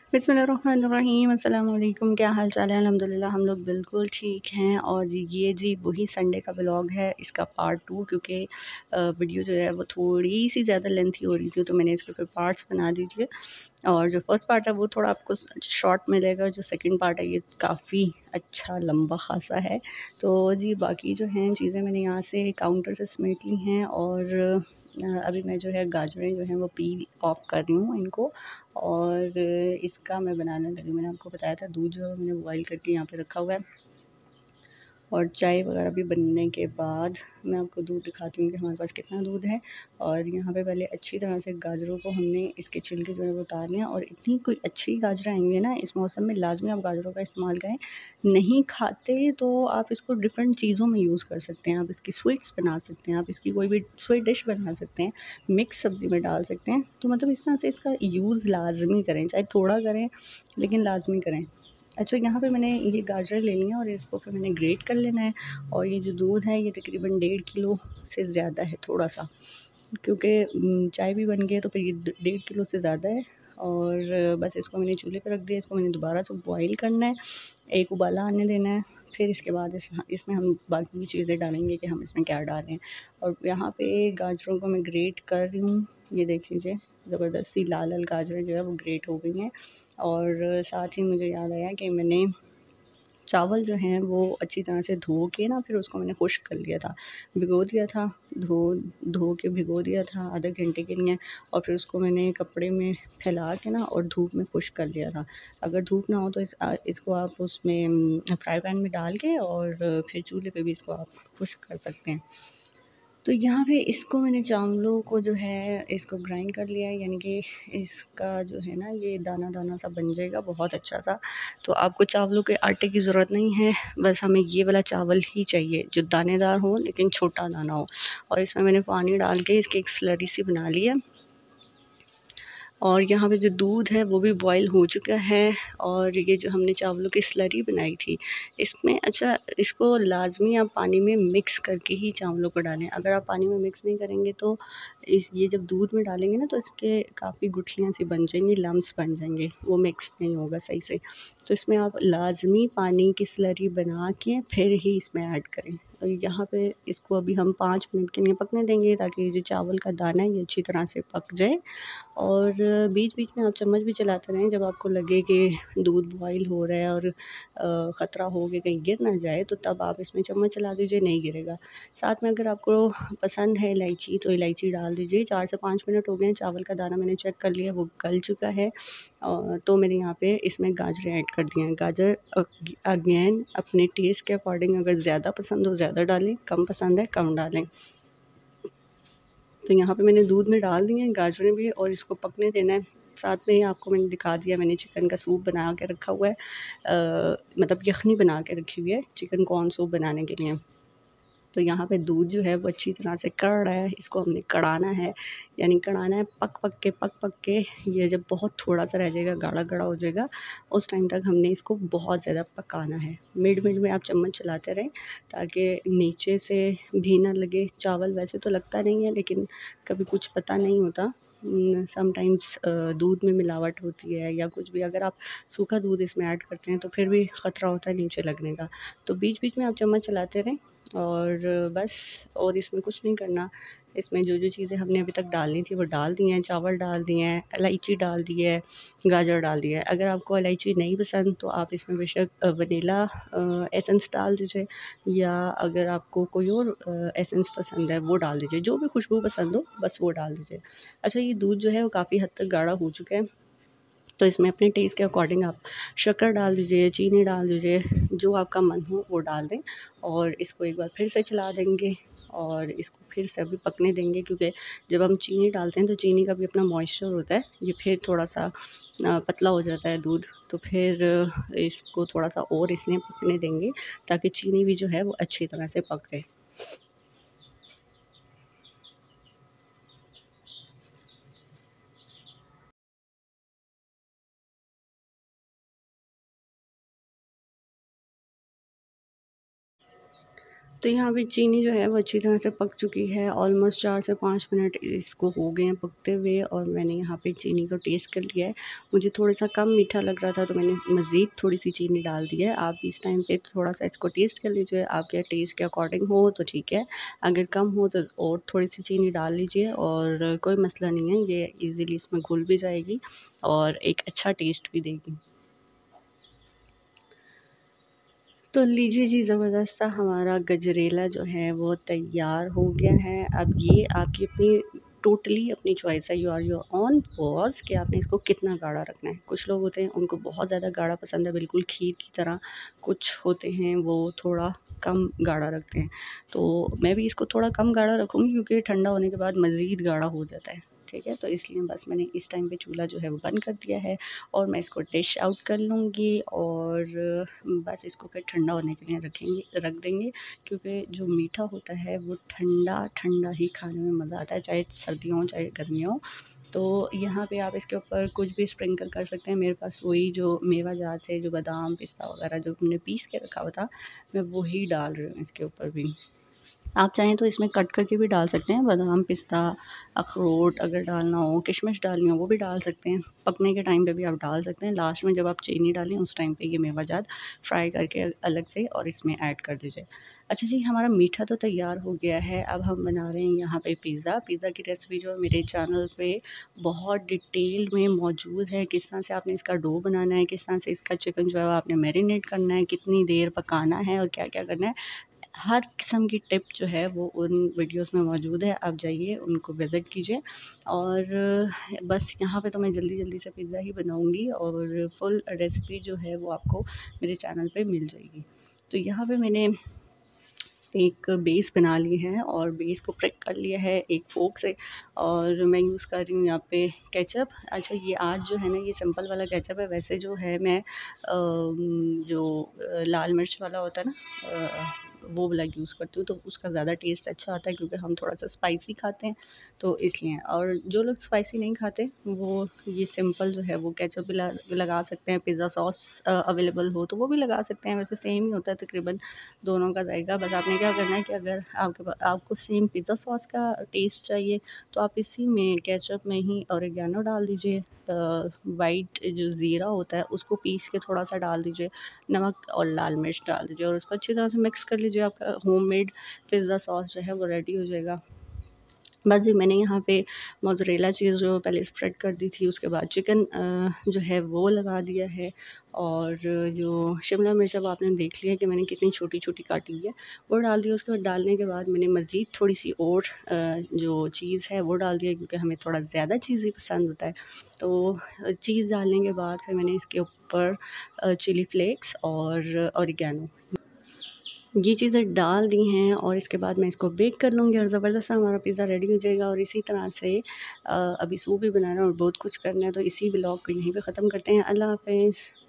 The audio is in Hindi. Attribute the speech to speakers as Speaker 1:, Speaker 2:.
Speaker 1: बिस्मिल्लाहिर्रहमानिर्रहीम, अस्सलाम वालेकुम। क्या हाल चाल है? अल्हम्दुलिल्लाह हम लोग बिल्कुल ठीक हैं। और ये जी वही संडे का व्लॉग है, इसका पार्ट 2, क्योंकि वीडियो जो है वो थोड़ी सी ज़्यादा लेंथी हो रही थी, तो मैंने इसके फिर पार्ट्स बना दीजिए। और जो फर्स्ट पार्ट है वो थोड़ा आपको शॉर्ट मिलेगा, जो सेकंड पार्ट है ये काफ़ी अच्छा लंबा खासा है। तो जी बाकी जो हैं चीज़ें मैंने यहाँ से काउंटर से समेट ली हैं। और अभी मैं जो है गाजरें जो हैं वो पील ऑफ कर रही हूँ इनको। और इसका मैं बनाने लगी, मैंने आपको बताया था दूध जो है मैंने बॉयल करके यहाँ पे रखा हुआ है। और चाय वगैरह भी बनने के बाद मैं आपको दूध दिखाती हूँ कि हमारे पास कितना दूध है। और यहाँ पे पहले अच्छी तरह से गाजरों को हमने इसके छिलके जो है वो उतार लिया। और इतनी कोई अच्छी गाजरें आई हुई है ना इस मौसम में, लाजमी आप गाजरों का इस्तेमाल करें। नहीं खाते तो आप इसको डिफरेंट चीज़ों में यूज़ कर सकते हैं। आप इसकी स्वीट्स बना सकते हैं, आप इसकी कोई भी स्वीट डिश बना सकते हैं, मिक्स सब्ज़ी में डाल सकते हैं। तो मतलब इस तरह से इसका यूज़ लाजमी करें, चाहे थोड़ा करें लेकिन लाजमी करें। अच्छा, यहाँ पे मैंने ये गाजर ले लिया और इसको फिर मैंने ग्रेट कर लेना है। और ये जो दूध है ये तकरीबन 1.5 किलो से ज़्यादा है थोड़ा सा, क्योंकि चाय भी बन गई है तो फिर ये 1.5 किलो से ज़्यादा है। और बस इसको मैंने चूल्हे पे रख दिया, इसको मैंने दोबारा से बॉईल करना है, एक उबाला आने देना है। फिर इसके बाद इसमें हम बाकी की चीज़ें डालेंगे कि हम इसमें क्या डालें। और यहाँ पे गाजरों को मैं ग्रेट कर रही हूँ, ये देख लीजिए ज़बरदस्त सी लाल लाल गाजरें जो है वो ग्रेट हो गई हैं। और साथ ही मुझे याद आया कि मैंने चावल जो हैं वो अच्छी तरह से धो के ना फिर उसको मैंने खुश्क कर लिया था, भिगो दिया था, धो धो के भिगो दिया था आधे घंटे के लिए। और फिर उसको मैंने कपड़े में फैला के ना और धूप में खुश्क कर लिया था। अगर धूप ना हो तो इसको आप उसमें फ्राई पैन में डाल के और फिर चूल्हे पे भी इसको आप खुश्क कर सकते हैं। तो यहाँ पे इसको मैंने चावलों को जो है इसको ग्राइंड कर लिया है, यानी कि इसका जो है ना ये दाना दाना सा बन जाएगा बहुत अच्छा सा। तो आपको चावलों के आटे की ज़रूरत नहीं है, बस हमें ये वाला चावल ही चाहिए जो दानेदार हो लेकिन छोटा दाना हो। और इसमें मैंने पानी डाल के इसकी एक स्लरी सी बना ली है। और यहाँ पे जो दूध है वो भी बॉयल हो चुका है। और ये जो हमने चावलों की स्लरी बनाई थी इसमें, अच्छा इसको लाज़मी आप पानी में मिक्स करके ही चावलों को डालें। अगर आप पानी में मिक्स नहीं करेंगे तो ये जब दूध में डालेंगे ना तो इसके काफ़ी गुठलियाँ सी बन जाएंगी, लम्स बन जाएंगे, वो मिक्स नहीं होगा सही से। तो इसमें आप लाज़मी पानी की स्लरी बना के फिर ही इसमें ऐड करें। और यहाँ पे इसको अभी हम 5 मिनट के लिए पकने देंगे ताकि ये जो चावल का दाना है ये अच्छी तरह से पक जाए। और बीच-बीच में आप चम्मच भी चलाते रहें, जब आपको लगे कि दूध बॉयल हो रहा है और ख़तरा हो कि कहीं गिर ना जाए तो तब आप इसमें चम्मच चला दीजिए, नहीं गिरेगा। साथ में अगर आपको पसंद है इलायची तो इलायची डाल दीजिए। 4 से 5 मिनट हो गए हैं, चावल का दाना मैंने चेक कर लिया वो गल चुका है। तो मैंने यहाँ पे इसमें गाजरें ऐड कर दी हैं। गाजर अगेन अपने टेस्ट के अकॉर्डिंग, अगर ज़्यादा पसंद हो ज़्यादा डालें, कम पसंद है कम डालें। तो यहाँ पे मैंने दूध में डाल दी हैं गाजरें भी और इसको पकने देना है। साथ में ही आपको मैंने दिखा दिया, मैंने चिकन का सूप बना के रखा हुआ है, मतलब यखनी बना के रखी हुई है चिकन कॉर्न सूप बनाने के लिए। तो यहाँ पे दूध जो है वो अच्छी तरह से कड़ रहा है, इसको हमने कढ़ाना है, यानी कढ़ाना है पक पक के ये जब बहुत थोड़ा सा रह जाएगा, गाढ़ा गाढ़ा हो जाएगा, उस टाइम तक हमने इसको बहुत ज़्यादा पकाना है। मिड मिड में आप चम्मच चलाते रहें ताकि नीचे से भी ना लगे। चावल वैसे तो लगता नहीं है लेकिन कभी कुछ पता नहीं होता, समटाइम्स दूध में मिलावट होती है या कुछ भी, अगर आप सूखा दूध इसमें ऐड करते हैं तो फिर भी ख़तरा होता है नीचे लगने का। तो बीच बीच में आप चम्मच चलाते रहें और बस। और इसमें कुछ नहीं करना, इसमें जो जो चीज़ें हमने अभी तक डालनी थी वो डाल दी हैं, चावल डाल दिए हैं, इलायची डाल दी है, गाजर डाल दिया है। अगर आपको इलायची नहीं पसंद तो आप इसमें बेशक वनीला एसेंस डाल दीजिए, या अगर आपको कोई और एसेंस पसंद है वो डाल दीजिए, जो भी खुशबू पसंद हो बस वो डाल दीजिए। अच्छा, ये दूध जो है वो काफ़ी हद तक गाढ़ा हो चुका है, तो इसमें अपने टेस्ट के अकॉर्डिंग आप शक्कर डाल दीजिए, चीनी डाल दीजिए, जो आपका मन हो वो डाल दें। और इसको एक बार फिर से चला देंगे और इसको फिर से अभी पकने देंगे, क्योंकि जब हम चीनी डालते हैं तो चीनी का भी अपना मॉइस्चर होता है, ये फिर थोड़ा सा पतला हो जाता है दूध। तो फिर इसको थोड़ा सा और इसलिए पकने देंगे ताकि चीनी भी जो है वो अच्छी तरह से पक जाए। तो यहाँ पे चीनी जो है वो अच्छी तरह से पक चुकी है। ऑलमोस्ट 4 से 5 मिनट इसको हो गए हैं पकते हुए और मैंने यहाँ पे चीनी को टेस्ट कर लिया है। मुझे थोड़ा-सा कम मीठा लग रहा था तो मैंने मज़ीद थोड़ी-सी चीनी डाल दी है। आप इस टाइम पे थोड़ा-सा इसको टेस्ट कर लीजिए, आपके टेस्ट के अकॉर्डिंग हो तो ठीक है, अगर कम हो तो और थोड़ी-सी चीनी डाल लीजिए और कोई मसला नहीं है, ये ईज़िली इसमें घुल भी जाएगी और एक अच्छा टेस्ट भी देगी। तो लीजिए जी, ज़बरदस्त सा हमारा गजरेला जो है वो तैयार हो गया है। अब ये आपकी अपनी टोटली अपनी चॉइस है, you are your own boss कि आपने इसको कितना गाढ़ा रखना है। कुछ लोग होते हैं उनको बहुत ज़्यादा गाढ़ा पसंद है, बिल्कुल खीर की तरह। कुछ होते हैं वो थोड़ा कम गाढ़ा रखते हैं। तो मैं भी इसको थोड़ा कम गाढ़ा रखूँगी क्योंकि ठंडा होने के बाद मज़ीद गाढ़ा हो जाता है। ठीक है? तो इसलिए बस मैंने इस टाइम पे चूल्हा जो है वो बंद कर दिया है और मैं इसको डिश आउट कर लूँगी और बस इसको फिर ठंडा होने के लिए रख देंगे क्योंकि जो मीठा होता है वो ठंडा ठंडा ही खाने में मज़ा आता है, चाहे सर्दियों हो चाहे गर्मियों हो। तो यहाँ पे आप इसके ऊपर कुछ भी स्प्रिंकल कर सकते हैं। मेरे पास वही जो मेवा जात है, जो बादाम पिस्ता वगैरह जो हमने पीस के रखा हुआ था, मैं वही डाल रही हूँ इसके ऊपर भी। आप चाहें तो इसमें कट करके भी डाल सकते हैं, बादाम, पिस्ता, अखरोट अगर डालना हो, किशमिश डालनी हो वो भी डाल सकते हैं। पकने के टाइम पे भी आप डाल सकते हैं। लास्ट में जब आप चीनी डालें उस टाइम पे ये मेवा जात फ्राई करके अलग से और इसमें ऐड कर दीजिए। अच्छा जी, हमारा मीठा तो तैयार हो गया है, अब हम बना रहे हैं यहाँ पे पिज़्ज़ा। पिज़्ज़ा की रेसिपी जो है मेरे चैनल पे बहुत डिटेल में मौजूद है, किस तरह से आपने इसका डो बनाना है, किस तरह से इसका चिकन जो है वो आपने मैरिनेट करना है, कितनी देर पकाना है और क्या-क्या करना है। हर किस्म की टिप जो है वो उन वीडियोस में मौजूद है, आप जाइए उनको विज़िट कीजिए। और बस यहाँ पे तो मैं जल्दी-जल्दी से पिज़्ज़ा ही बनाऊँगी और फुल रेसिपी जो है वो आपको मेरे चैनल पे मिल जाएगी। तो यहाँ पे मैंने एक बेस बना ली है और बेस को प्रेक कर लिया है एक फ़ोर्क से और मैं यूज़ कर रही हूँ यहाँ पे केचअप। अच्छा, ये आज जो है ना ये सिंपल वाला केचअप है, वैसे जो है मैं लाल मिर्च वाला होता है ना वो वाला यूज़ करती हूँ, तो उसका ज़्यादा टेस्ट अच्छा आता है क्योंकि हम थोड़ा-सा स्पाइसी खाते हैं, तो इसलिए। और जो लोग स्पाइसी नहीं खाते वो ये सिंपल जो है वो केचअप भी लगा सकते हैं। पिज़्ज़ा सॉस अवेलेबल हो तो वो भी लगा सकते हैं, वैसे सेम ही होता है तकरीबन दोनों का जाएगा। बस आपने क्या करना है कि अगर आपको सेम पिज़्ज़ा सॉस का टेस्ट चाहिए तो आप इसी में केचअप में ही ओरिगैनो डाल दीजिए। वाइट जो ज़ीरा होता है उसको पीस के थोड़ा-सा डाल दीजिए, नमक और लाल मिर्च डाल दीजिए और उसको अच्छी तरह से मिक्स कर लीजिए। आपका होममेड पिज़्ज़ा सॉस जो है वो रेडी हो जाएगा। बस जी, मैंने यहाँ पे मोज़रेला चीज़ जो पहले स्प्रेड कर दी थी, उसके बाद चिकन जो है वो लगा दिया है और जो शिमला मिर्च अब आपने देख लिया कि मैंने कितनी छोटी-छोटी काटी है, वो डाल दिया। उसके बाद डालने के बाद मैंने मज़ीद थोड़ी-सी और जो चीज़ है वो डाल दिया क्योंकि हमें थोड़ा ज़्यादा चीज़ी पसंद होता है। तो चीज़ डालने के बाद फिर मैंने इसके ऊपर चिली फ्लेक्स और ओरिगैनो ये चीज़ें डाल दी हैं और इसके बाद मैं इसको बेक कर लूँगी और ज़बरदस्त सा हमारा पिज़्ज़ा रेडी हो जाएगा। और इसी तरह से अभी सूप भी बनाना है और बहुत कुछ करना है, तो इसी व्लॉग को यहीं पे ख़त्म करते हैं। अल्लाह हाफ़िज़।